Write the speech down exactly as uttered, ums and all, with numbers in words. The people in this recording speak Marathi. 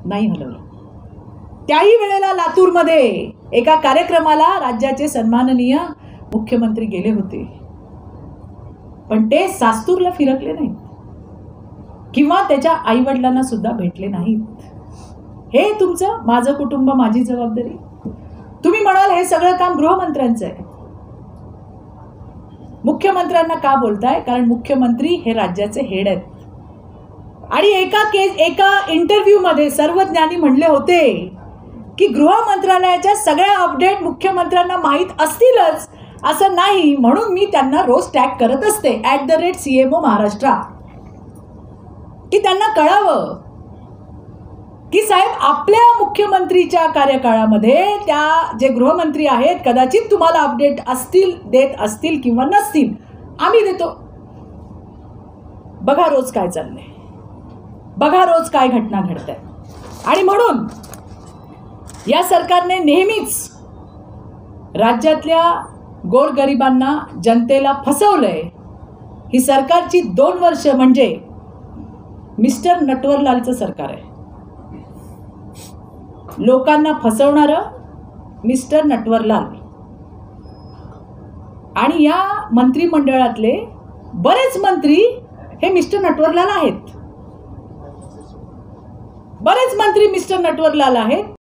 नाही हलवलं. त्याही वेळेला लातूरमध्ये एका कार्यक्रमाला राज्याचे सन्माननीय मुख्यमंत्री गेले होते, पण ते सास्तूरला फिरकले नाहीत किंवा त्याच्या आई वडिलांना सुद्धा भेटले नाहीत. हे तुमचं माझं कुटुंब माझी जबाबदारी. तुम्ही म्हणाल हे सगळं काम गृहमंत्र्यांचं आहे. मुख्यमंत्र्यांना का बोलताय? कारण मुख्यमंत्री हे राज्याचे हेड आहेत. आणि एका केस एका इंटरव्ह्यू मध्ये सर्वज्ञांनी म्हणले होते की गृह मंत्रालयाच्या सगळ्या अपडेट मुख्यमंत्र्यांना माहीत असतीलच असं नाही, म्हणून मी त्यांना रोज टॅग करत असते at the rate CMO Maharashtra, की त्यांना कळावं की साहेब आपल्या मुख्यमंत्रीच्या कार्यकाळामध्ये त्या जे गृहमंत्री आहेत कदाचित तुम्हाला अपडेट असतील देत असतील किंवा नसतील, आम्ही देतो. बघा रोज काय चाललंय, बघा रोज काय घटना घडत आहेत. आणि म्हणून या सरकारने नेहमीच राज्यातल्या गोरगरिबांना जनतेला फसवलंय. ही सरकारची दोन वर्ष म्हणजे मिस्टर नटवरलालचं सरकार आहे. लोकांना फसवणारं मिस्टर नटवरलाल. आणि या मंत्रिमंडळातले बरेच मंत्री हे मिस्टर नटवरलाल आहेत. बरेच मंत्री मिस्टर नटवरलाल आहेत.